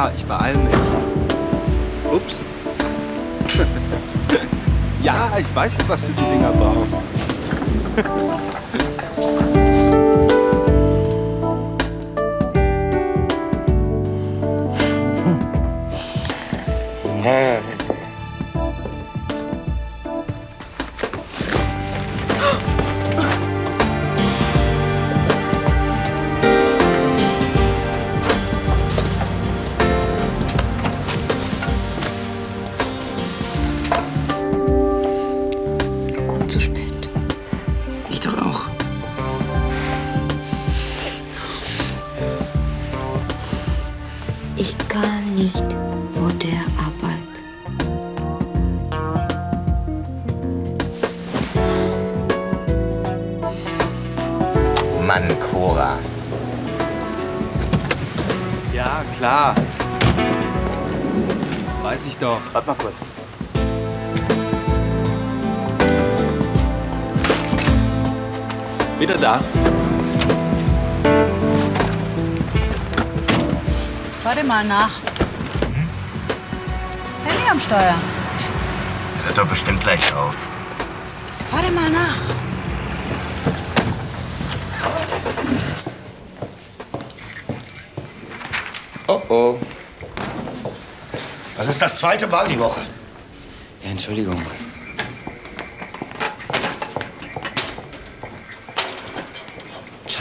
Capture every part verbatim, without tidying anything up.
klar, ich beeile mich. Ups. Ja, ich weiß schon, was du die Dinger brauchst. Hey. Kommt zu spät. Ich doch auch. Ich kann nicht vor der Arbeit. Mann, Cora. Ja, klar. Weiß ich doch. Warte mal kurz. Wieder da. Warte mal nach. Hm? Handy am Steuer. Hört doch bestimmt gleich auf. Warte mal nach. Oh oh. Das ist das zweite Mal die Woche. Ja, Entschuldigung. Tja.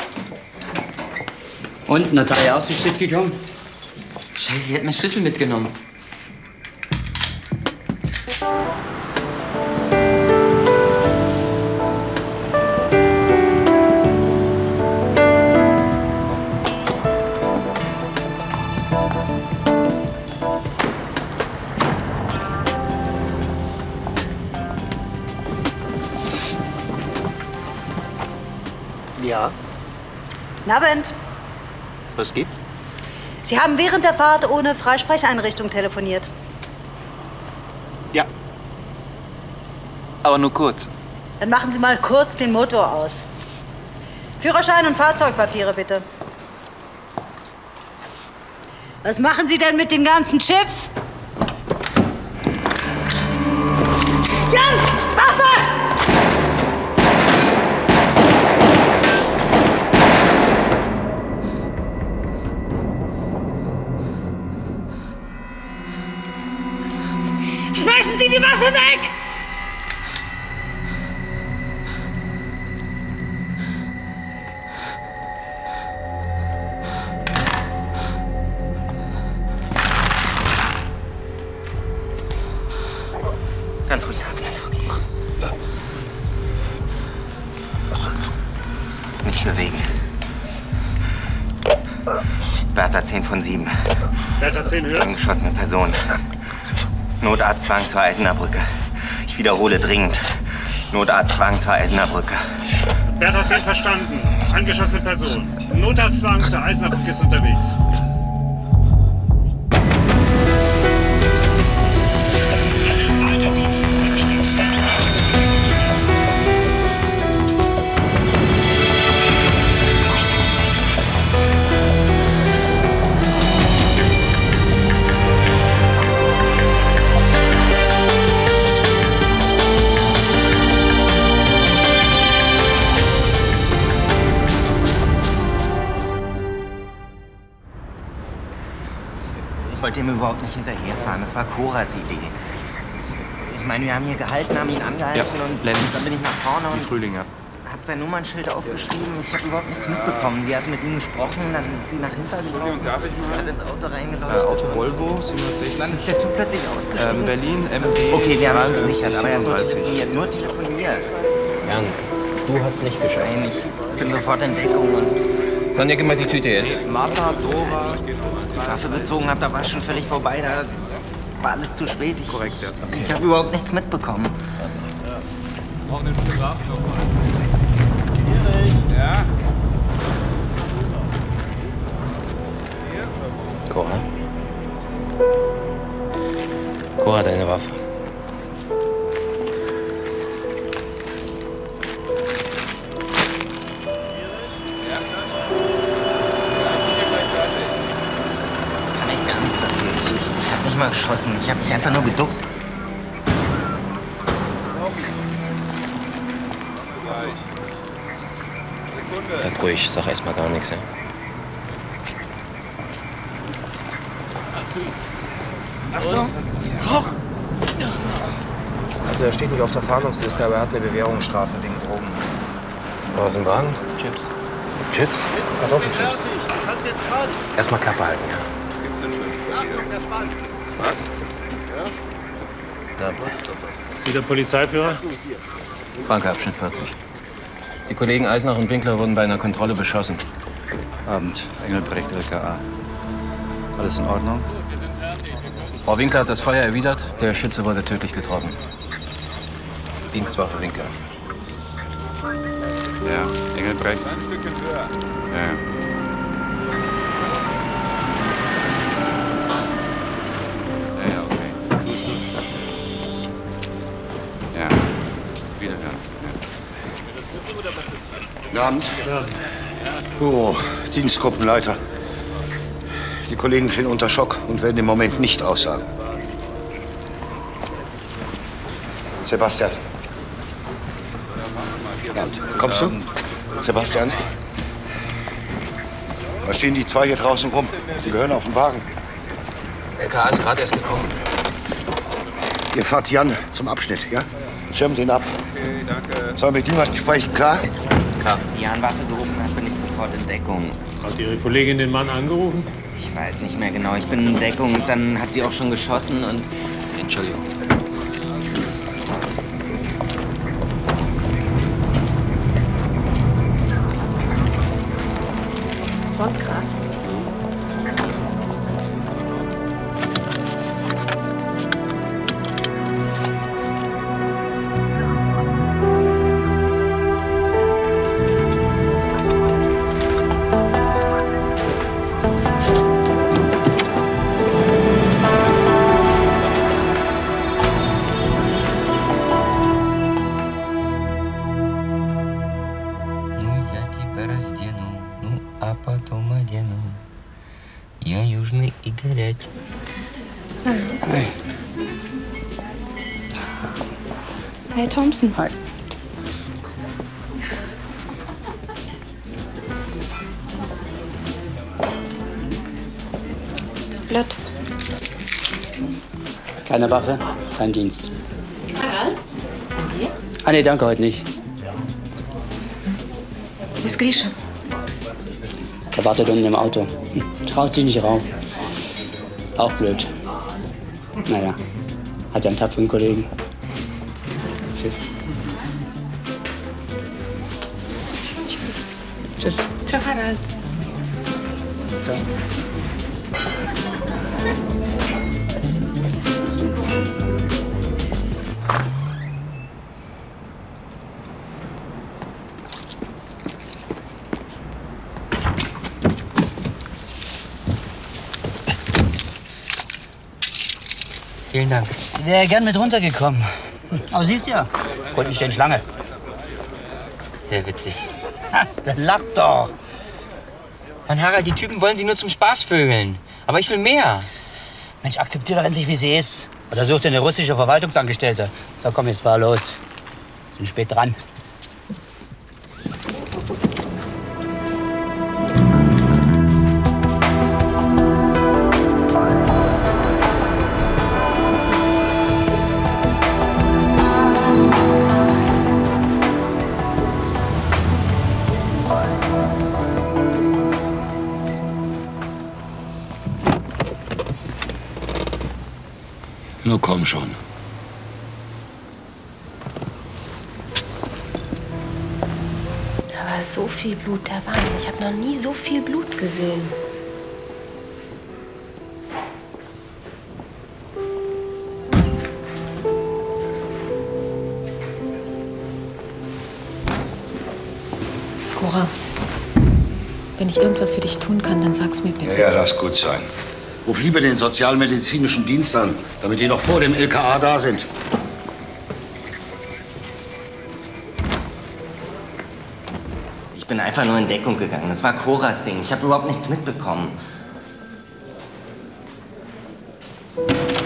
Und, Natalia auch zu spät gekommen? Scheiße, sie hat meinen Schlüssel mitgenommen. Ja. Guten Abend. Was gibt? Sie haben während der Fahrt ohne Freisprecheinrichtung telefoniert. Ja. Aber nur kurz. Dann machen Sie mal kurz den Motor aus. Führerschein und Fahrzeugpapiere, bitte. Was machen Sie denn mit den ganzen Chips? Jan! Waffe! Schmeißen Sie die Waffe weg! Ganz ruhig atmen, okay. Nicht bewegen. Bertha zehn von sieben. Bertha zehn höher. Angeschossene Person. Notarztwagen zur Eisener Brücke. Ich wiederhole dringend. Notarztwagen zur Eisener Brücke. Bertha zehn verstanden. Angeschossene Person. Notarztwagen zur Eisener Brücke ist unterwegs. Weiterdienst. Ich wollte ihm überhaupt nicht hinterherfahren. Das war Coras Idee. Ich meine, wir haben hier gehalten, haben ihn angehalten Ja, und Lenz. dann bin ich nach vorne Die und Frühlinger. hab sein Nummernschild aufgeschrieben. Ich habe überhaupt nichts mitbekommen. Sie hat mit ihm gesprochen, dann ist sie nach hinten gelaufen. Darf ich mal? Hat ins Auto Äh, reingeleuchtet. Auto Volvo Dann siebenhundertsechzig. ist der Typ plötzlich ausgestiegen. Ähm, Berlin, M G. Okay, wir haben ihn dreiundfünfzig, gesichert, aber er hat nur siebenunddreißig. telefoniert. Nur telefoniert. Jan, du hast nicht geschossen. Nein, ich bin sofort in Deckung und Sonja, gib mal die Tüte jetzt. Martha, Dora. als ich die Waffe gezogen habe, da war es schon völlig vorbei. Da war alles zu spät. Ich, Korrekt, ja. okay. Ich habe überhaupt nichts mitbekommen. Brauchen den Fotografen nochmal. Ja. Cora? Cora, deine Waffe. Kann ich gar mal geschossen. Ich habe mich einfach nur geduckt. Bleib ruhig, sag erst mal gar nichts, ja? Achtung! Also er steht nicht auf der Fahndungsliste, aber er hat eine Bewährungsstrafe wegen Drogen. Aus dem Wagen? Chips. Chips? Kartoffelchips. Erst mal Klappe halten, ja? Na, Sie der Polizeiführer? Franke, Abschnitt vierzig. Die Kollegen Eisenach und Winkler wurden bei einer Kontrolle beschossen. Abend, Engelbrecht, L K A. Alles in Ordnung? Frau Winkler hat das Feuer erwidert. Der Schütze wurde tödlich getroffen. Dienstwaffe Winkler. Ja, Engelbrecht. Ein Stückchen höher. Ja, ja. Ja, ja, okay. Ja, wiederhören. Guten Abend. Büro, Dienstgruppenleiter. Die Kollegen stehen unter Schock und werden im Moment nicht aussagen. Sebastian. Kommst du? Sebastian? Was stehen die zwei hier draußen rum? Die gehören auf den Wagen. Das L K A ist gerade erst gekommen. Ihr fahrt Jan zum Abschnitt, ja? Schirmt ihn ab. Okay, danke. Soll mit niemandem sprechen, klar? Klar. Als Jan Waffe gerufen hat, bin ich sofort in Deckung. Hat Ihre Kollegin den Mann angerufen? Ich weiß nicht mehr genau. Ich bin in Deckung und dann hat sie auch schon geschossen und... Entschuldigung. Schon krass. Hi. Hi, Thompson. Hi. Blatt. Keine Waffe, kein Dienst. Harald? Ah, nee, danke, heute nicht. Wo ist Grisha? Er wartet unten im Auto. Hm, traut sich nicht rauf. Auch blöd. Naja, hat ja einen tapferen Kollegen. Tschüss. Tschüss. Tschüss. Ciao, Harald. Ciao. Vielen Dank. Ich wäre gern mit runtergekommen. Aber siehst ja, konnten stehen Schlange. Sehr witzig. Ha, dann lach doch. Von Harald, die Typen wollen sie nur zum Spaß vögeln. Aber ich will mehr. Mensch, akzeptier doch endlich, wie sie ist. Oder such dir eine russische Verwaltungsangestellte. So, komm, jetzt fahr los. Sind spät dran. Nur komm schon. Da war so viel Blut, der Wahnsinn. Ich habe noch nie so viel Blut gesehen. Cora, wenn ich irgendwas für dich tun kann, dann sag's mir bitte. Ja, ja, lass gut sein. Ruf lieber den sozialmedizinischen Dienst an, damit die noch vor dem L K A da sind. Ich bin einfach nur in Deckung gegangen. Das war Coras Ding. Ich habe überhaupt nichts mitbekommen.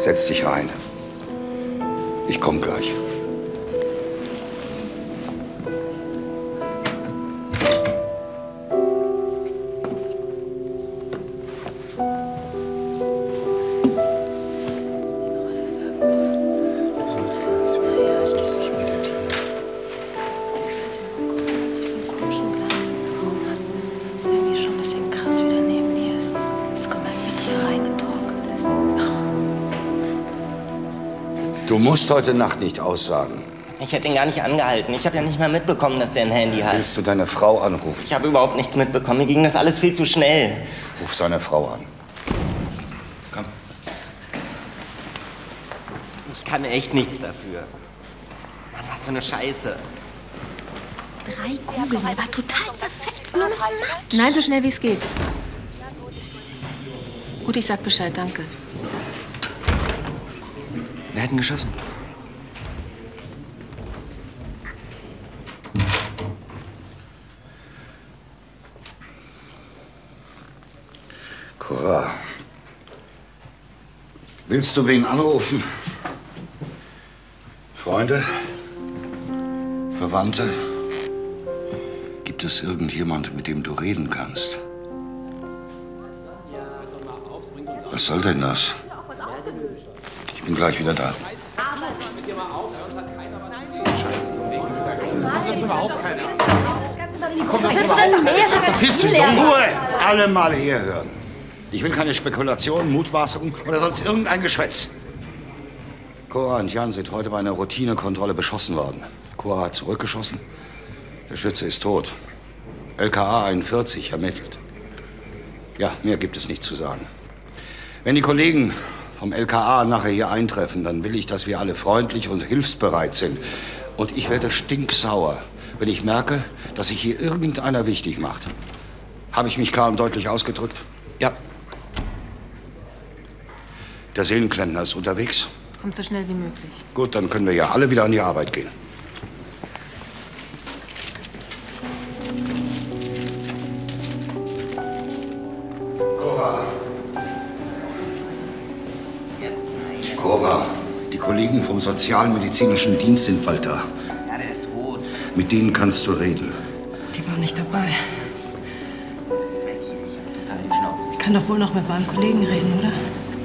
Setz dich rein. Ich komme gleich. Du musst heute Nacht nicht aussagen. Ich hätte ihn gar nicht angehalten. Ich habe ja nicht mal mitbekommen, dass der ein Handy hat. Willst du deine Frau anrufen? Ich habe überhaupt nichts mitbekommen. Mir ging das alles viel zu schnell. Ruf seine Frau an. Komm. Ich kann echt nichts dafür. Mann, was für eine Scheiße. Drei Kugeln, er war total zerfetzt, nur noch Matsch. Nein, so schnell wie es geht. Gut, ich sag Bescheid, danke. Wer hat ihn geschossen? Cora. Willst du wen anrufen? Freunde? Verwandte? Gibt es irgendjemand, mit dem du reden kannst? Was soll denn das? Ich bin gleich wieder da. Scheiße, von wegen Übergang. Das ist überhaupt keiner. Das wirst du dann mehr, das ist doch viel zu lang. Ruhe! Alle mal herhören. Ich will keine Spekulationen, Mutmaßungen oder sonst irgendein Geschwätz. Cora und Jan sind heute bei einer Routinekontrolle beschossen worden. Cora hat zurückgeschossen. Der Schütze ist tot. L K A einundvierzig ermittelt. Ja, mehr gibt es nicht zu sagen. Wenn die Kollegen vom L K A nachher hier eintreffen, dann will ich, dass wir alle freundlich und hilfsbereit sind. Und ich werde stinksauer, wenn ich merke, dass sich hier irgendeiner wichtig macht. Habe ich mich klar und deutlich ausgedrückt? Ja. Der Seelenklempner ist unterwegs. Kommt so schnell wie möglich. Gut, dann können wir ja alle wieder an die Arbeit gehen. Cora. Cora, die Kollegen vom Sozialmedizinischen Dienst sind bald da. Ja, der ist tot. Mit denen kannst du reden. Die waren nicht dabei. Ich kann doch wohl noch mit meinem Kollegen reden, oder?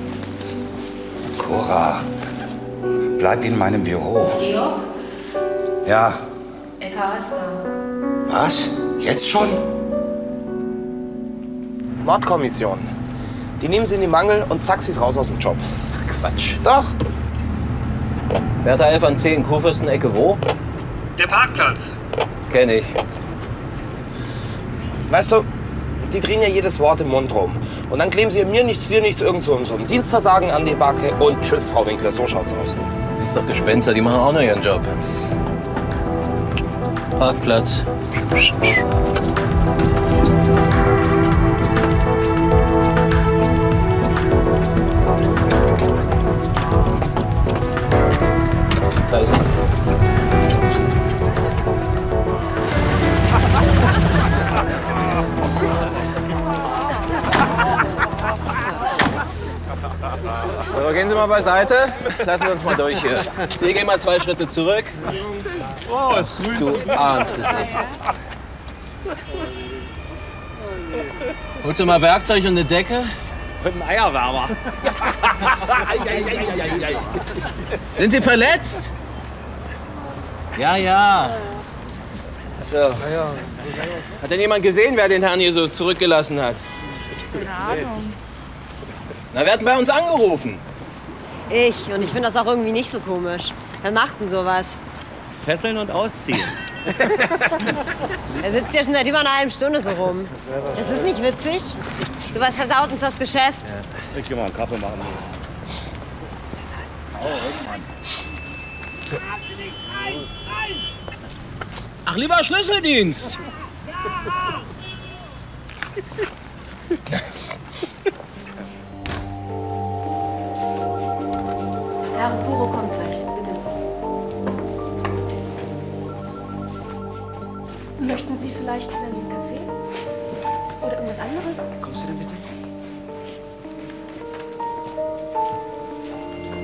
Cora, bleib in meinem Büro. Georg? Ja. L K A ist da. Was? Jetzt schon? Mordkommission. Die nehmen sie in die Mangel und zack, sie ist raus aus dem Job. Ach, Quatsch. Doch. Bertha elf an zehn, Kurfürstenecke wo? Der Parkplatz. Kenn ich. Weißt du, die drehen ja jedes Wort im Mund rum. Und dann kleben sie mir nichts, dir nichts, irgend so, so ein Dienstversagen an die Backe. Und tschüss, Frau Winkler, so schaut's aus. Siehst doch Gespenster, die machen auch noch ihren Job. Parkplatz. Da ist er. So, gehen Sie mal beiseite. Lassen Sie uns mal durch hier. Sie gehen mal zwei Schritte zurück. Oh, es grünt. Du ahnst es nicht. Holst du mal Werkzeug und eine Decke? Mit einem Eierwärmer. Sind Sie verletzt? Ja, ja. So. Hat denn jemand gesehen, wer den Herrn hier so zurückgelassen hat? Keine Ahnung. Na, wer hat denn bei uns angerufen? Ich. Und ich finde das auch irgendwie nicht so komisch. Wer macht denn sowas? Fesseln und ausziehen. Er sitzt ja schon seit über einer halben Stunde so rum. Das ist nicht witzig. Sowas versaut uns das Geschäft. Ich geh mal einen Kaffee machen. Ach, lieber Schlüsseldienst. Herr Puro kommt gleich, bitte. Möchten Sie vielleicht einen Kaffee? Oder irgendwas anderes? Kommst du denn bitte?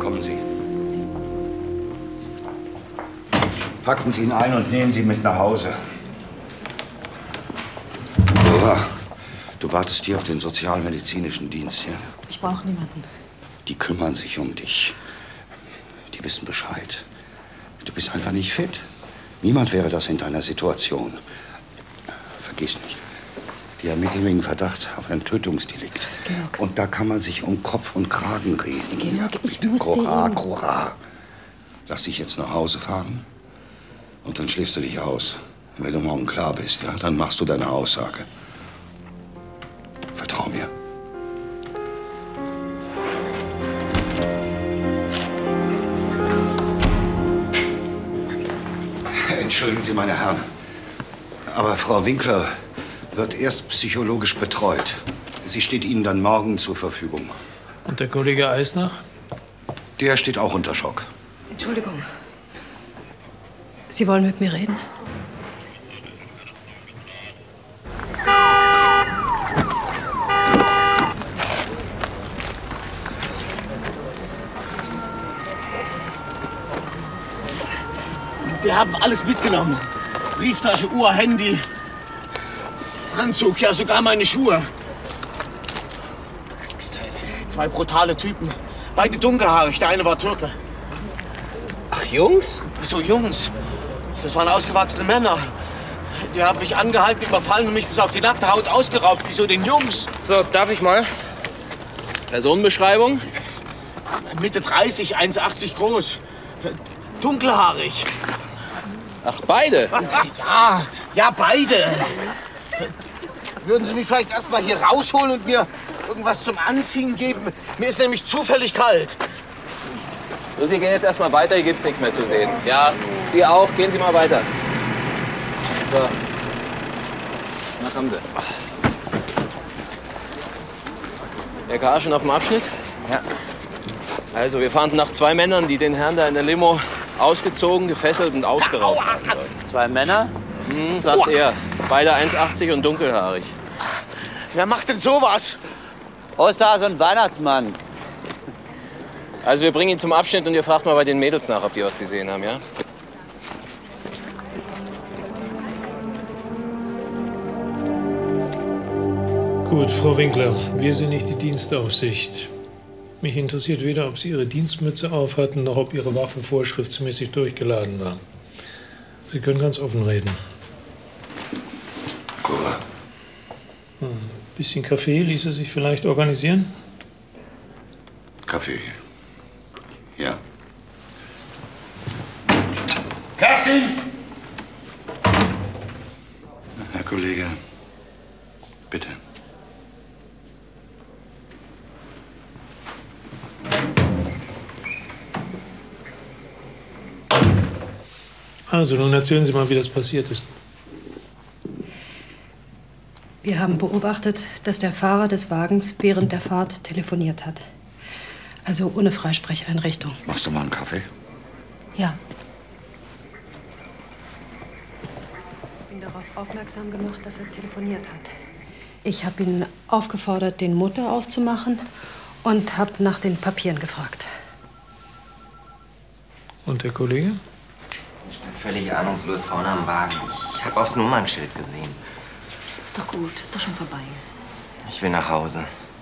Kommen Sie. Packen Sie ihn ein und nehmen Sie ihn mit nach Hause. Dora, du wartest hier auf den sozialmedizinischen Dienst, ja? Ich brauche niemanden. Die kümmern sich um dich. Die wissen Bescheid. Du bist einfach nicht fit. Niemand wäre das in deiner Situation. Vergiss nicht, die ermitteln wegen Verdacht auf ein Tötungsdelikt. Georg. Und da kann man sich um Kopf und Kragen reden. Georg, ich Bitte, musste Cora, ihn... Cora. Lass dich jetzt nach Hause fahren und dann schläfst du dich aus. Und wenn du morgen klar bist, ja, dann machst du deine Aussage. Vertrau mir. Entschuldigen Sie, meine Herren, aber Frau Winkler wird erst psychologisch betreut. Sie steht Ihnen dann morgen zur Verfügung. Und der Kollege Eisnach? Der steht auch unter Schock. Entschuldigung. Sie wollen mit mir reden? Die haben alles mitgenommen. Brieftasche, Uhr, Handy, Anzug, ja sogar meine Schuhe. Zwei brutale Typen. Beide dunkelhaarig, der eine war Türke. Ach, Jungs? So, Jungs. Das waren ausgewachsene Männer. Die haben mich angehalten, überfallen und mich bis auf die nackte Haut ausgeraubt. Wieso den Jungs? So, darf ich mal? Personenbeschreibung? Mitte dreißig, eins achtzig groß. Dunkelhaarig. Ach, beide? Ja, ja, beide. Würden Sie mich vielleicht erst mal hier rausholen und mir irgendwas zum Anziehen geben? Mir ist nämlich zufällig kalt. So, Sie gehen jetzt erst mal weiter, hier gibt's nichts mehr zu sehen. Ja, Sie auch, gehen Sie mal weiter. So. Na, kommen Sie. R K A schon auf dem Abschnitt? Ja. Also, wir fanden nach zwei Männern, die den Herrn da in der Limo ausgezogen, gefesselt und ausgeraubt haben sollten. Zwei Männer? Hm, sagt er. Beide eins achtzig und dunkelhaarig. Wer macht denn sowas? Osterhase und Weihnachtsmann. Also wir bringen ihn zum Abschnitt und ihr fragt mal bei den Mädels nach, ob die was gesehen haben, ja? Gut, Frau Winkler, wir sind nicht die Dienstaufsicht. Mich interessiert weder, ob Sie Ihre Dienstmütze aufhatten, noch ob Ihre Waffe vorschriftsmäßig durchgeladen war. Sie können ganz offen reden. Cora. Hm. Bisschen Kaffee ließe sich vielleicht organisieren? Kaffee. Ja. Kerstin! Herr Kollege, bitte. Also, nun erzählen Sie mal, wie das passiert ist. Wir haben beobachtet, dass der Fahrer des Wagens während der Fahrt telefoniert hat. Also ohne Freisprecheinrichtung. Machst du mal einen Kaffee? Ja. Ich bin darauf aufmerksam gemacht, dass er telefoniert hat. Ich habe ihn aufgefordert, den Motor auszumachen und habe nach den Papieren gefragt. Und der Kollege? Ich stand völlig ahnungslos vorne am Wagen. Ich habe aufs Nummernschild gesehen. Ist doch gut, ist doch schon vorbei. Ich will nach Hause.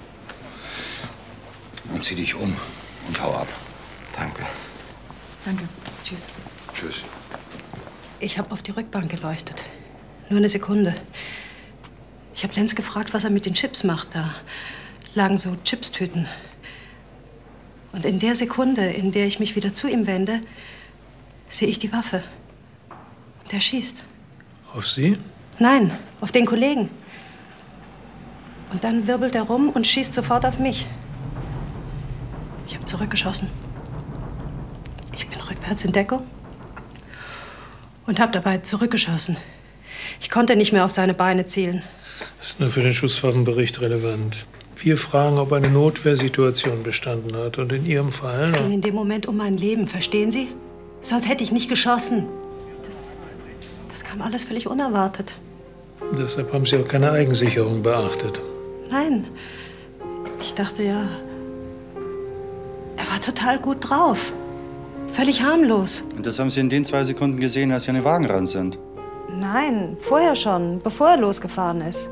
Dann zieh dich um und hau ab. Danke. Danke. Tschüss. Tschüss. Ich habe auf die Rückbank geleuchtet. Nur eine Sekunde. Ich habe Lenz gefragt, was er mit den Chips macht. Da lagen so Chipstüten. Und in der Sekunde, in der ich mich wieder zu ihm wende, sehe ich die Waffe. Der schießt. Auf Sie? Nein, auf den Kollegen. Und dann wirbelt er rum und schießt sofort auf mich. Ich habe zurückgeschossen. Ich bin rückwärts in Deckung und habe dabei zurückgeschossen. Ich konnte nicht mehr auf seine Beine zielen. Das ist nur für den Schusswaffenbericht relevant. Wir fragen, ob eine Notwehrsituation bestanden hat. Und in Ihrem Fall... Es ging in dem Moment um mein Leben, verstehen Sie? Sonst hätte ich nicht geschossen. Das, das kam alles völlig unerwartet. Deshalb haben Sie auch keine Eigensicherung beachtet. Nein, ich dachte ja, er Er war total gut drauf. Völlig harmlos. Und das haben Sie in den zwei Sekunden gesehen, als Sie an den Wagen ran sind? Nein, vorher schon, bevor er losgefahren ist.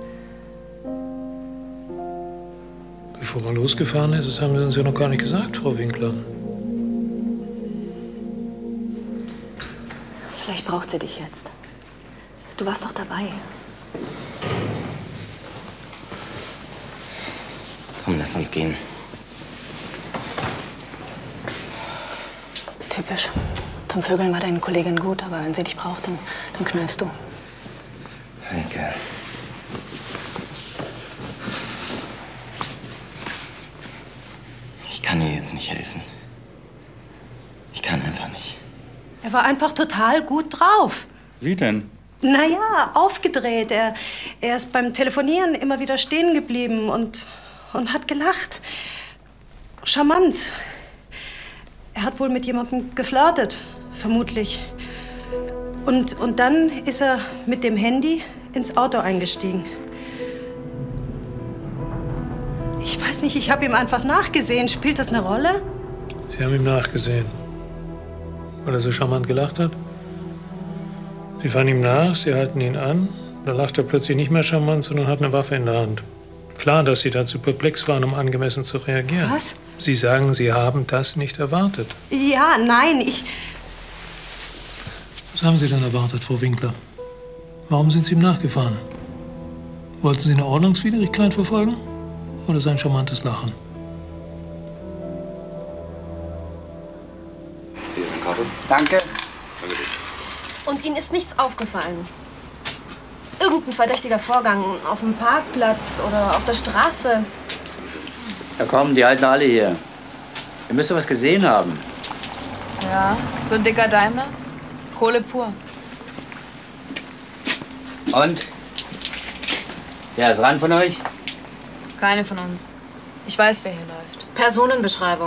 Bevor er losgefahren ist, das haben Sie uns ja noch gar nicht gesagt, Frau Winkler. Vielleicht braucht sie dich jetzt. Du warst doch dabei. Komm, lass uns gehen. Typisch. Zum Vögeln war deine Kollegin gut, aber wenn sie dich braucht, dann, dann kneifst du. Heike. Ich kann dir jetzt nicht helfen. Ich kann einfach nicht. Er war einfach total gut drauf. Wie denn? Naja, aufgedreht. Er, er ist beim Telefonieren immer wieder stehen geblieben und, und hat gelacht. Charmant. Er hat wohl mit jemandem geflirtet, vermutlich. Und, und dann ist er mit dem Handy ins Auto eingestiegen. Ich weiß nicht, ich habe ihm einfach nachgesehen. Spielt das eine Rolle? Sie haben ihm nachgesehen, weil er so charmant gelacht hat? Sie fahren ihm nach, Sie halten ihn an. Dann lacht er plötzlich nicht mehr charmant, sondern hat eine Waffe in der Hand. Klar, dass Sie dazu perplex waren, um angemessen zu reagieren. Was? Sie sagen, Sie haben das nicht erwartet. Ja, nein, ich... Was haben Sie denn erwartet, Frau Winkler? Warum sind Sie ihm nachgefahren? Wollten Sie eine Ordnungswidrigkeit verfolgen? Oder sein charmantes Lachen? Hier ist eine Karte. Danke. Danke dir. Und Ihnen ist nichts aufgefallen? Irgendein verdächtiger Vorgang auf dem Parkplatz oder auf der Straße? Ja komm, die halten alle hier. Ihr müsst doch was gesehen haben. Ja, so ein dicker Daimler. Kohle pur. Und? Wer ist ran von euch? Keine von uns. Ich weiß, wer hier läuft. Personenbeschreibung.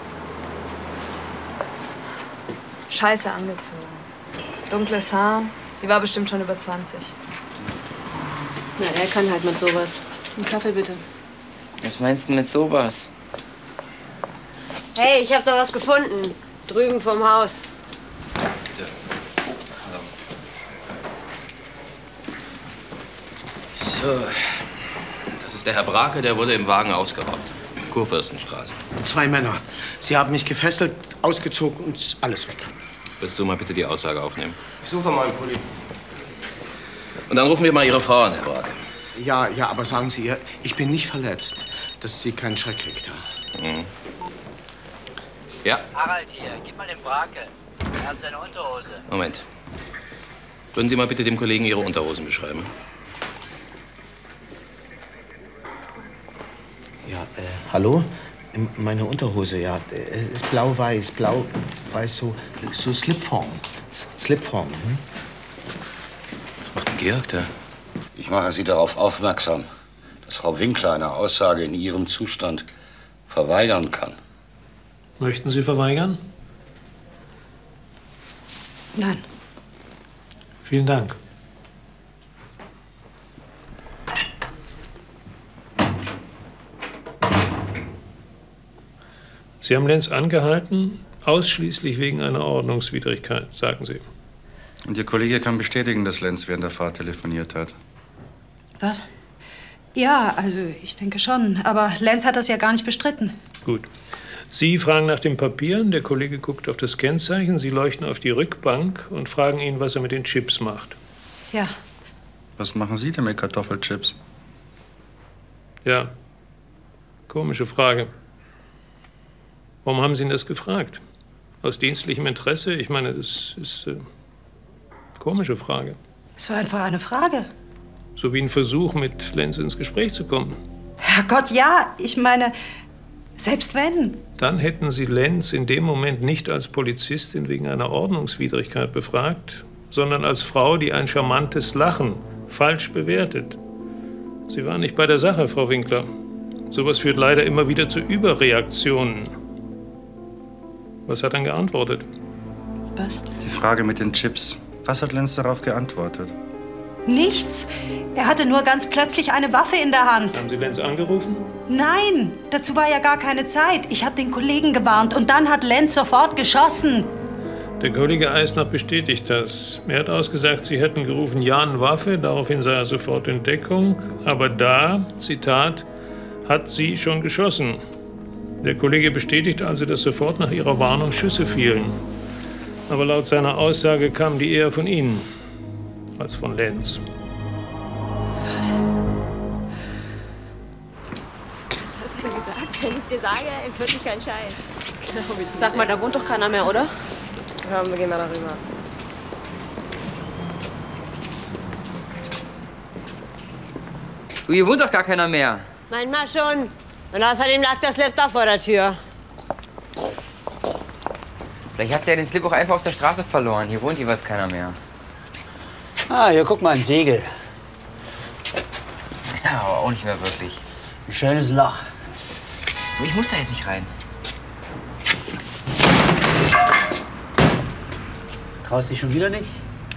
Scheiße angezogen. Dunkles Haar. Die war bestimmt schon über zwanzig. Na, er kann halt mit sowas. Einen Kaffee bitte. Was meinst du mit sowas? Hey, ich hab da was gefunden. Drüben vom Haus. So, das ist der Herr Brake, der wurde im Wagen ausgeraubt. Kurfürstenstraße. Zwei Männer. Sie haben mich gefesselt, ausgezogen und ist alles weg. Würdest du mal bitte die Aussage aufnehmen? Ich suche doch mal einen Pulli. Und dann rufen wir mal Ihre Frau an, Herr Brake. Ja, ja, aber sagen Sie ihr, ich bin nicht verletzt, dass sie keinen Schreck kriegt. Ja. Mhm. Ja, Harald hier, gib mal den Brake. Er hat seine Unterhose. Moment. Würden Sie mal bitte dem Kollegen Ihre Unterhosen beschreiben? Ja, äh, hallo? M- Meine Unterhose, ja, äh, ist blau-weiß, blau-weiß, so, so Slipform. S Slipform, hm? Was macht denn Georg da? Ich mache Sie darauf aufmerksam, dass Frau Winkler eine Aussage in Ihrem Zustand verweigern kann. Möchten Sie verweigern? Nein. Vielen Dank. Sie haben Lenz angehalten, ausschließlich wegen einer Ordnungswidrigkeit, sagen Sie. Und Ihr Kollege kann bestätigen, dass Lenz während der Fahrt telefoniert hat. Was? Ja, also ich denke schon. Aber Lenz hat das ja gar nicht bestritten. Gut. Sie fragen nach den Papieren, der Kollege guckt auf das Kennzeichen, Sie leuchten auf die Rückbank und fragen ihn, was er mit den Chips macht. Ja. Was machen Sie denn mit Kartoffelchips? Ja. Komische Frage. Warum haben Sie ihn das gefragt? Aus dienstlichem Interesse? Ich meine, das ist eine äh, komische Frage. Es war einfach eine Frage. So wie ein Versuch, mit Lenz ins Gespräch zu kommen. Herrgott, ja. Ich meine, selbst wenn. Dann hätten Sie Lenz in dem Moment nicht als Polizistin wegen einer Ordnungswidrigkeit befragt, sondern als Frau, die ein charmantes Lachen falsch bewertet. Sie waren nicht bei der Sache, Frau Winkler. Sowas führt leider immer wieder zu Überreaktionen. Was hat er geantwortet? Was? Die Frage mit den Chips. Was hat Lenz darauf geantwortet? Nichts. Er hatte nur ganz plötzlich eine Waffe in der Hand. Haben Sie Lenz angerufen? Nein, dazu war ja gar keine Zeit. Ich habe den Kollegen gewarnt und dann hat Lenz sofort geschossen. Der Kollege Eisner bestätigt das. Er hat ausgesagt, Sie hätten gerufen, Jan, Waffe. Daraufhin sei er sofort in Deckung. Aber da, Zitat, hat sie schon geschossen. Der Kollege bestätigt also, dass sofort nach ihrer Warnung Schüsse fielen. Aber laut seiner Aussage kamen die eher von Ihnen als von Lenz. Was? Was hat er gesagt? Wenn ich es dir sage, empfiehlt mich kein Scheiß. Sag mal, da wohnt doch keiner mehr, oder? Ja, wir gehen mal darüber. Du, hier wohnt doch gar keiner mehr. Manchmal schon. Und außerdem lag der Slip da vor der Tür. Vielleicht hat sie ja den Slip auch einfach auf der Straße verloren. Hier wohnt jeweils keiner mehr. Ah, hier guck mal, ein Segel. Ja, aber auch nicht mehr wirklich. Ein schönes Loch. Du, ich muss da jetzt nicht rein. Traust dich schon wieder nicht?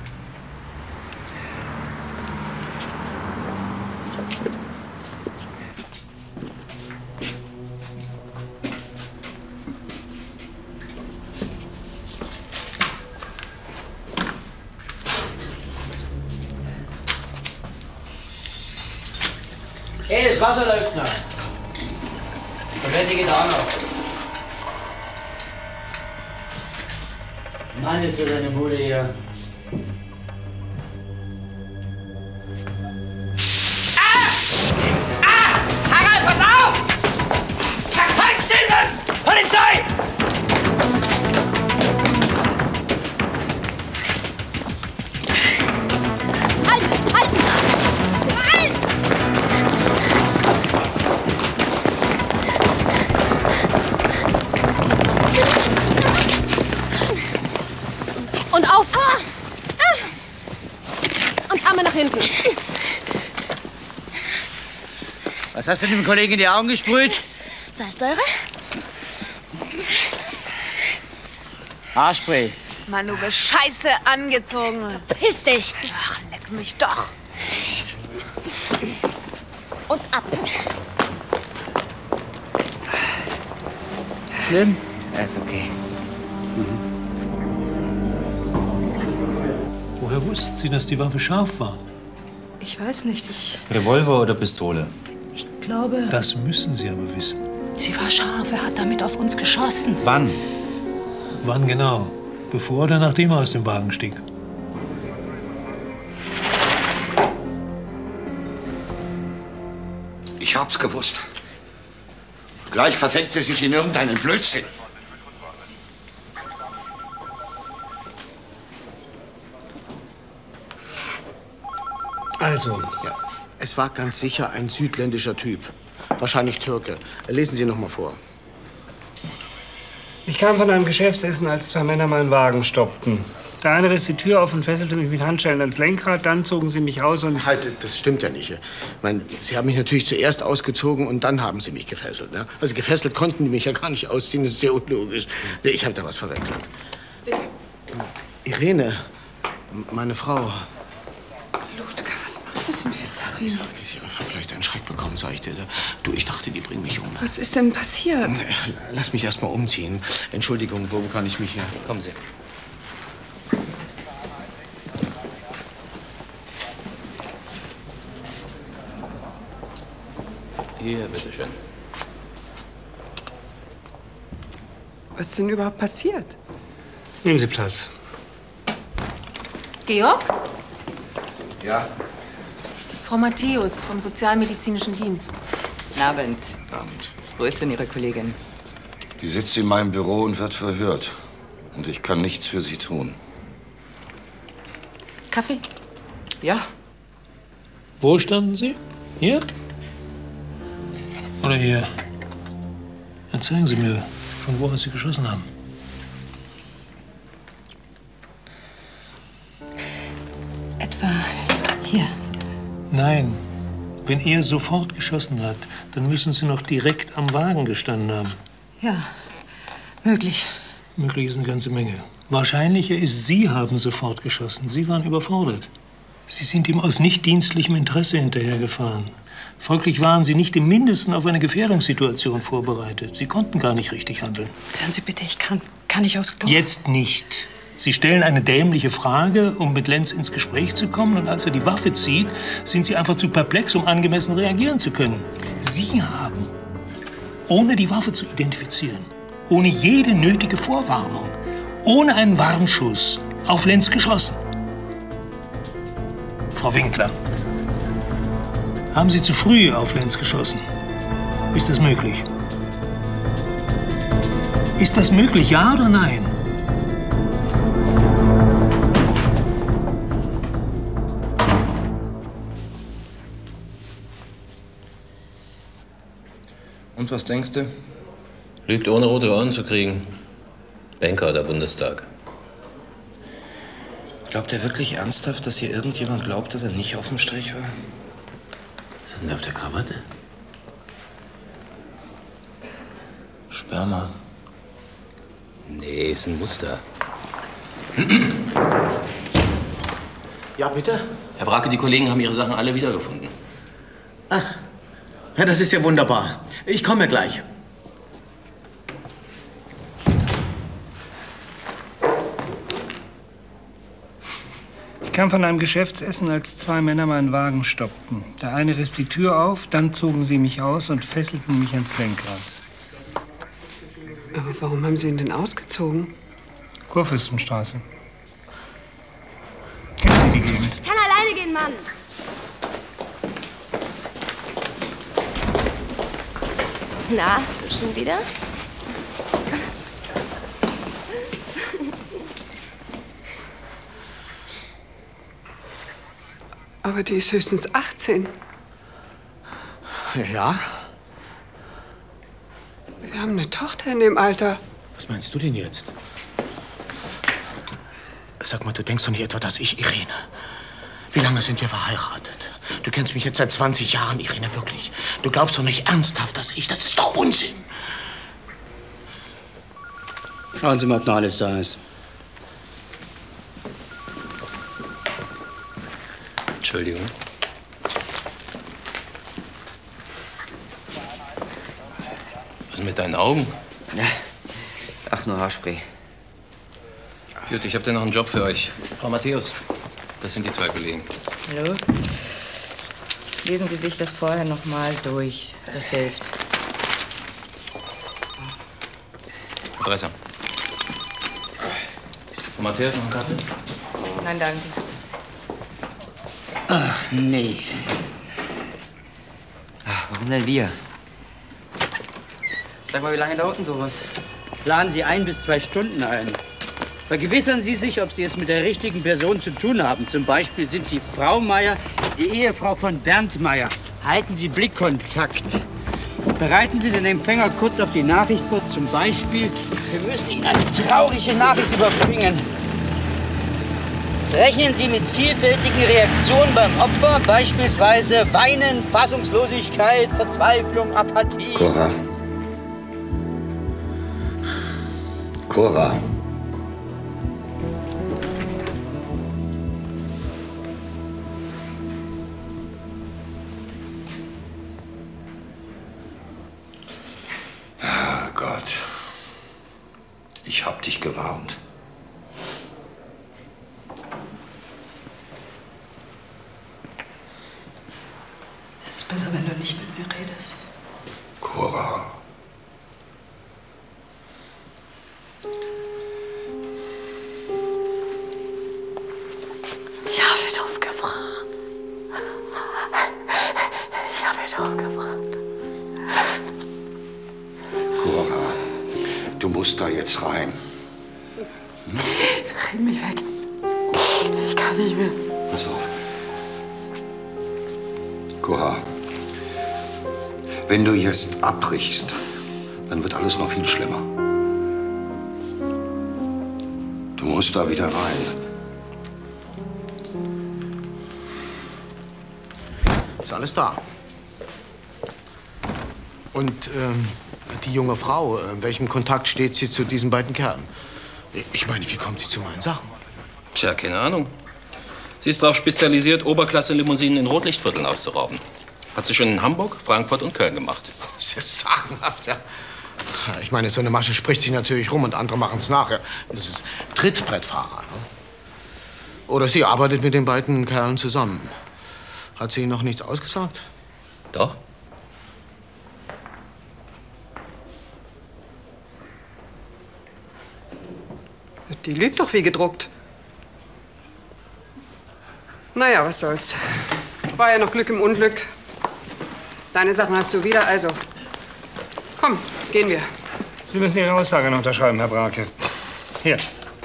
Hey, das Wasser läuft noch. Toilette geht auch noch. Mann, ist das eine Bude hier. Harald, pass auf! Halt, stehen! Polizei! Halt! Halt! Halt! Und auf! Und Arme nach hinten. Was hast du dem Kollegen in die Augen gesprüht? Salzsäure? Haarspray. Mann, du bist scheiße angezogen. Piss dich! Ach, leck mich doch. Und ab. Schlimm? Ja, ist okay. Woher wussten Sie, dass die Waffe scharf war? Ich weiß nicht, ich Revolver oder Pistole? glaube... Das müssen Sie aber wissen. Sie war scharf, er hat damit auf uns geschossen. Wann? Wann genau? Bevor oder nachdem er aus dem Wagen stieg? Ich hab's gewusst. Gleich verfängt sie sich in irgendeinen Blödsinn. Also, ja. Es war ganz sicher ein südländischer Typ. Wahrscheinlich Türke. Lesen Sie noch mal vor. Ich kam von einem Geschäftsessen, als zwei Männer meinen Wagen stoppten. Der eine riss die Tür auf und fesselte mich mit Handschellen ans Lenkrad. Dann zogen sie mich aus und... Halt, das stimmt ja nicht. Ich meine, Sie haben mich natürlich zuerst ausgezogen und dann haben Sie mich gefesselt. Ne? Also gefesselt konnten die mich ja gar nicht ausziehen. Das ist sehr unlogisch. Ich habe da was verwechselt. Bitte. Irene, meine Frau. Ludger, was machst du denn für Sachen? Ich habe vielleicht einen Schreck bekommen, sag ich dir. Du, ich dachte, die bringen mich um. Was ist denn passiert? Lass mich erst mal umziehen. Entschuldigung, wo kann ich mich hier... Kommen Sie. Hier, bitteschön. Was ist denn überhaupt passiert? Nehmen Sie Platz. Georg? Ja? Frau Matthäus vom Sozialmedizinischen Dienst. Guten Abend. Abend. Wo ist denn Ihre Kollegin? Die sitzt in meinem Büro und wird verhört. Und ich kann nichts für sie tun. Kaffee? Ja. Wo standen Sie? Hier? Oder hier? Erzählen Sie mir, von wo aus Sie geschossen haben. Etwa hier. Nein. Wenn er sofort geschossen hat, dann müssen Sie noch direkt am Wagen gestanden haben. Ja, möglich. Möglich ist eine ganze Menge. Wahrscheinlicher ist, Sie haben sofort geschossen. Sie waren überfordert. Sie sind ihm aus nicht dienstlichem Interesse hinterhergefahren. Folglich waren Sie nicht im Mindesten auf eine Gefährdungssituation vorbereitet. Sie konnten gar nicht richtig handeln. Hören Sie bitte, ich kann, kann ich aus Klo. Jetzt nicht. Sie stellen eine dämliche Frage, um mit Lenz ins Gespräch zu kommen. Und als er die Waffe zieht, sind Sie einfach zu perplex, um angemessen reagieren zu können. Sie haben, ohne die Waffe zu identifizieren, ohne jede nötige Vorwarnung, ohne einen Warnschuss, auf Lenz geschossen. Frau Winkler, haben Sie zu früh auf Lenz geschossen? Ist das möglich? Ist das möglich, ja oder nein? Und was denkst du? Lügt ohne rote Ohren zu kriegen. Banker oder Bundestag. Glaubt er wirklich ernsthaft, dass hier irgendjemand glaubt, dass er nicht auf dem Strich war? Was ist denn da auf der Krawatte? Sperma. Nee, ist ein Muster. Ja, bitte? Herr Brake, die Kollegen haben ihre Sachen alle wiedergefunden. Ach, ja, das ist ja wunderbar. Ich komme gleich. Ich kam von einem Geschäftsessen, als zwei Männer meinen Wagen stoppten. Der eine riss die Tür auf, dann zogen sie mich aus und fesselten mich ans Lenkrad. Aber warum haben Sie ihn denn ausgezogen? Kurfürstenstraße. Kennen Sie die Gegend? Ich kann alleine gehen, Mann. Na, du schon wieder? Aber die ist höchstens achtzehn. Ja? Wir haben eine Tochter in dem Alter. Was meinst du denn jetzt? Sag mal, du denkst doch nicht etwa, dass ich, Irene... Wie lange sind wir verheiratet? Du kennst mich jetzt seit zwanzig Jahren, Irene, wirklich. Du glaubst doch nicht ernsthaft, dass ich... Das ist doch Unsinn. Schauen Sie mal, ob noch alles da ist. Entschuldigung. Was ist mit deinen Augen? Ja. Ach, nur Haarspray. Gut, ich habe da noch einen Job für euch. Frau Matthäus, das sind die zwei Kollegen. Hallo? Lesen Sie sich das vorher noch mal durch. Das hilft. Adresse. Frau Matthäus, noch einen Kaffee? Nein, danke. Ach, nee. Ach, warum denn wir? Sag mal, wie lange dauert denn sowas? Planen Sie ein bis zwei Stunden ein. Vergewissern Sie sich, ob Sie es mit der richtigen Person zu tun haben. Zum Beispiel sind Sie Frau Meier, die Ehefrau von Bernd Meier. Halten Sie Blickkontakt. Bereiten Sie den Empfänger kurz auf die Nachricht vor. Zum Beispiel, wir müssen Ihnen eine traurige Nachricht überbringen. Rechnen Sie mit vielfältigen Reaktionen beim Opfer, beispielsweise Weinen, Fassungslosigkeit, Verzweiflung, Apathie. Cora. Cora. Herrgott. Ich hab dich gewarnt. Es ist besser, wenn du nicht mit mir redest. Cora. Ich habe ihn umgebracht. Ich habe ihn umgebracht. Cora, du musst da jetzt rein. Hm? Red mich weg. Ich kann nicht mehr. Pass auf. Cora, wenn du jetzt abbrichst, dann wird alles noch viel schlimmer. Du musst da wieder rein. Ist alles da. Und ähm, die junge Frau, in welchem Kontakt steht sie zu diesen beiden Kerlen? Ich meine, wie kommt sie zu meinen Sachen? Tja, keine Ahnung. Sie ist darauf spezialisiert, Oberklasse-Limousinen in Rotlichtvierteln auszurauben. Hat sie schon in Hamburg, Frankfurt und Köln gemacht. Das ist sagenhaft, ja. Ich meine, so eine Masche spricht sich natürlich rum und andere machen es nachher. Das ist Trittbrettfahrer. Ja? Oder sie arbeitet mit den beiden Kerlen zusammen. Hat sie Ihnen noch nichts ausgesagt? Doch. Die lügt doch wie gedruckt. Naja, was soll's. War ja noch Glück im Unglück. Deine Sachen hast du wieder, also. Komm, gehen wir. Sie müssen Ihre Aussage noch unterschreiben, Herr Brake. Hier.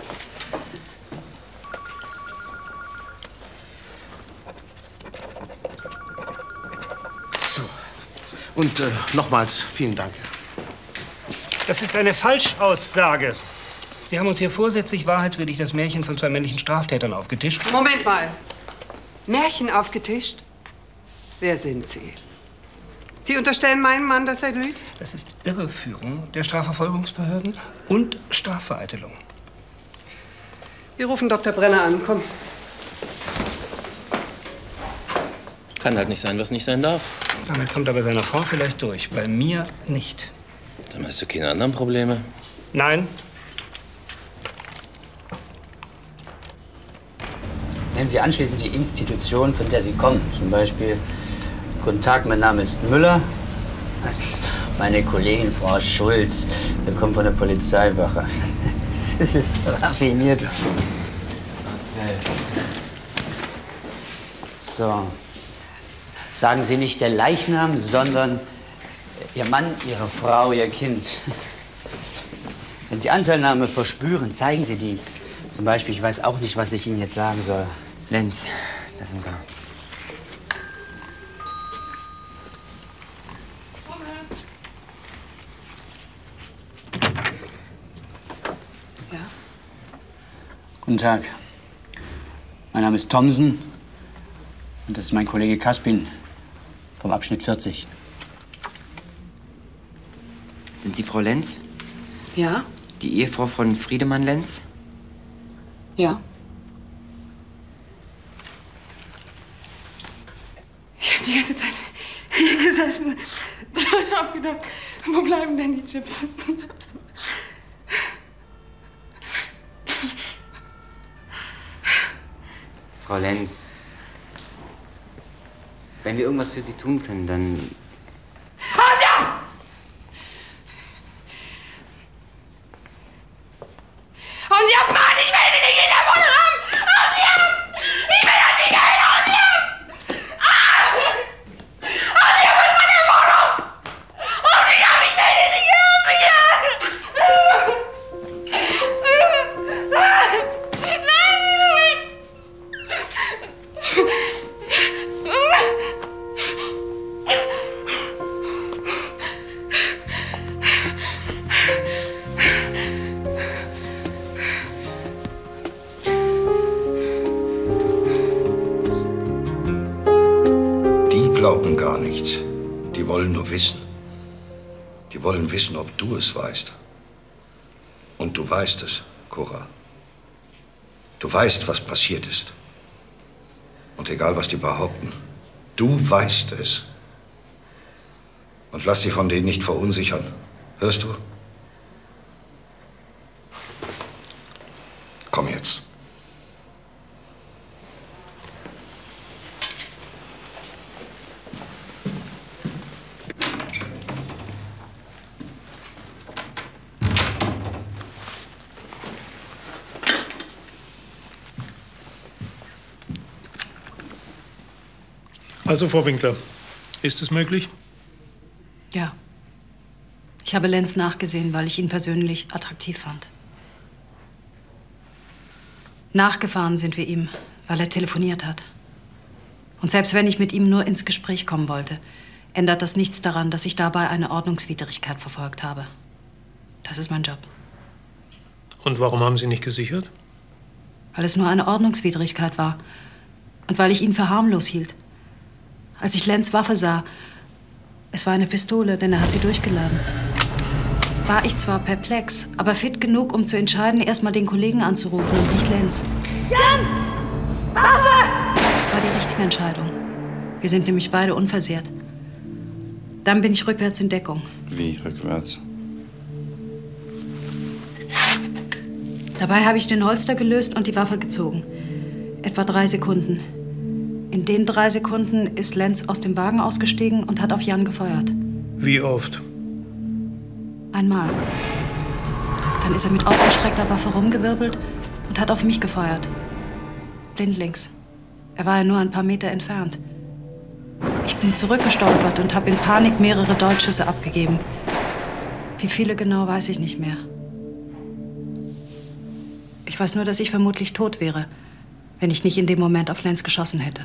So. Und äh, nochmals vielen Dank. Das ist eine Falschaussage. Sie haben uns hier vorsätzlich wahrheitswidrig das Märchen von zwei männlichen Straftätern aufgetischt. Moment mal. Märchen aufgetischt? Wer sind Sie? Sie unterstellen meinem Mann, dass er lügt? Das ist Irreführung der Strafverfolgungsbehörden und Strafvereitelung. Wir rufen Doktor Brenner an. Komm. Kann halt nicht sein, was nicht sein darf. Damit kommt er bei seiner Frau vielleicht durch. Bei mir nicht. Dann hast du keine anderen Probleme? Nein. Nennen Sie anschließend die Institution, von der Sie kommen. Zum Beispiel, guten Tag, mein Name ist Müller. Das ist meine Kollegin Frau Schulz. Wir kommen von der Polizeiwache. Das ist raffiniert. So. Sagen Sie nicht der Leichnam, sondern Ihr Mann, Ihre Frau, Ihr Kind. Wenn Sie Anteilnahme verspüren, zeigen Sie dies. Zum Beispiel, ich weiß auch nicht, was ich Ihnen jetzt sagen soll. Lenz, da sind wir. Ja? Guten Tag. Mein Name ist Thomsen und das ist mein Kollege Kaspin vom Abschnitt vierzig. Sind Sie Frau Lenz? Ja? Die Ehefrau von Friedemann Lenz? Ja. Ich hab die ganze Zeit hier gesessen und hab gedacht, wo bleiben denn die Chips? Frau Lenz, wenn wir irgendwas für Sie tun können, dann... Haut sie ab! Hauen Sie ab, Mann! Ich will Sie nicht in der Wohnung haben! Hauen Sie ab! Ich will, dass Sie gehen! Hauen Sie ab! Ah! Hauen Sie ab aus meiner Wohnung! Hauen Sie ab! Ich will Sie nicht haben! Nein, nein! Die glauben gar nichts. Die wollen nur wissen. Die wollen wissen, ob du es weißt. Und du weißt es, Cora. Du weißt, was passiert ist. Und egal, was die behaupten, du weißt es. Und lass dich von denen nicht verunsichern. Hörst du? Komm jetzt. Also, Frau Winkler, ist es möglich? Ja. Ich habe Lenz nachgesehen, weil ich ihn persönlich attraktiv fand. Nachgefahren sind wir ihm, weil er telefoniert hat. Und selbst wenn ich mit ihm nur ins Gespräch kommen wollte, ändert das nichts daran, dass ich dabei eine Ordnungswidrigkeit verfolgt habe. Das ist mein Job. Und warum haben Sie nicht gesichert? Weil es nur eine Ordnungswidrigkeit war. Und weil ich ihn für harmlos hielt. Als ich Lenz Waffe sah, es war eine Pistole, denn er hat sie durchgeladen, war ich zwar perplex, aber fit genug, um zu entscheiden, erst mal den Kollegen anzurufen und nicht Lenz. Jan! Waffe! Das war die richtige Entscheidung. Wir sind nämlich beide unversehrt. Dann bin ich rückwärts in Deckung. Wie rückwärts? Dabei habe ich den Holster gelöst und die Waffe gezogen. Etwa drei Sekunden. In den drei Sekunden ist Lenz aus dem Wagen ausgestiegen und hat auf Jan gefeuert. Wie oft? Einmal. Dann ist er mit ausgestreckter Waffe rumgewirbelt und hat auf mich gefeuert. Blindlings. Er war ja nur ein paar Meter entfernt. Ich bin zurückgestolpert und habe in Panik mehrere Dolchschüsse abgegeben. Wie viele genau, weiß ich nicht mehr. Ich weiß nur, dass ich vermutlich tot wäre, wenn ich nicht in dem Moment auf Lenz geschossen hätte.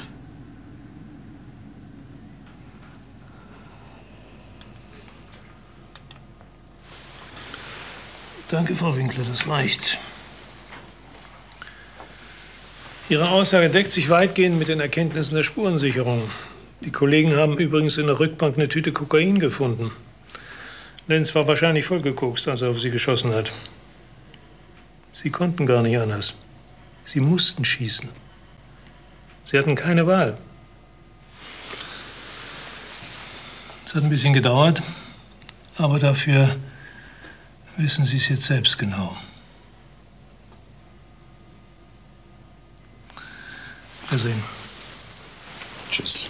Danke, Frau Winkler, das reicht. Ihre Aussage deckt sich weitgehend mit den Erkenntnissen der Spurensicherung. Die Kollegen haben übrigens in der Rückbank eine Tüte Kokain gefunden. Lenz war wahrscheinlich vollgekokst, als er auf Sie geschossen hat. Sie konnten gar nicht anders. Sie mussten schießen. Sie hatten keine Wahl. Es hat ein bisschen gedauert, aber dafür wissen Sie es jetzt selbst genau. Wiedersehen. Tschüss.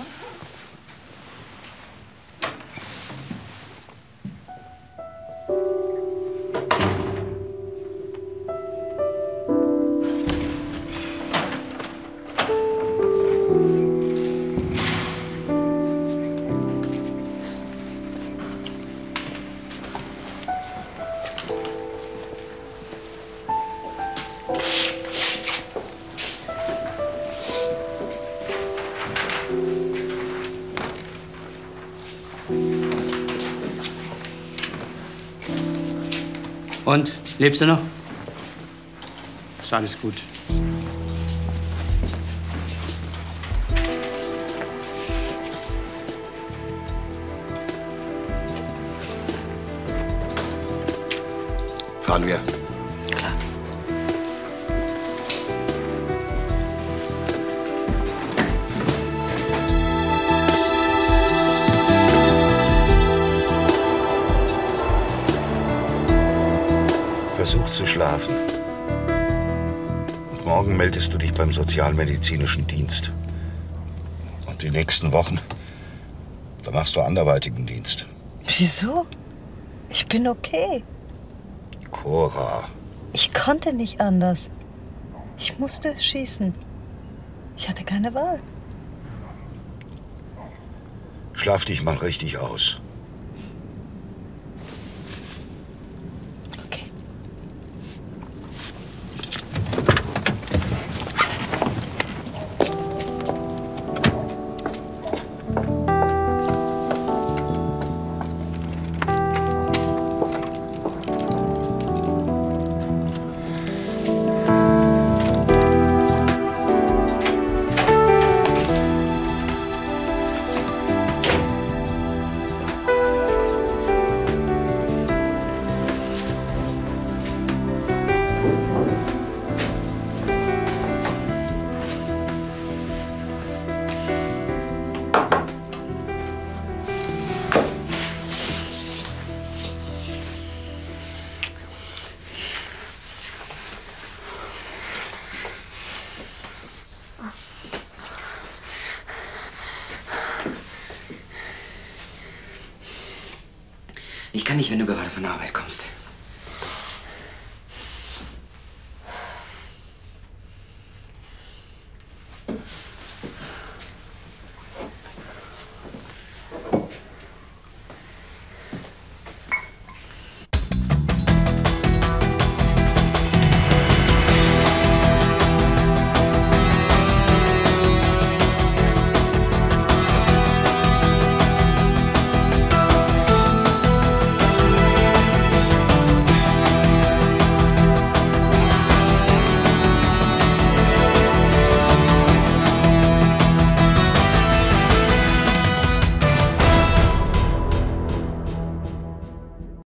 Und? Lebst du noch? Ist alles gut. Fahren wir. Klar. Versuch zu schlafen. Und morgen meldest du dich beim Sozialmedizinischen Dienst. Und die nächsten Wochen, da machst du anderweitigen Dienst. Wieso? Ich bin okay. Cora. Ich konnte nicht anders. Ich musste schießen. Ich hatte keine Wahl. Schlaf dich mal richtig aus. Ich kann nicht, wenn du gerade von der Arbeit kommst.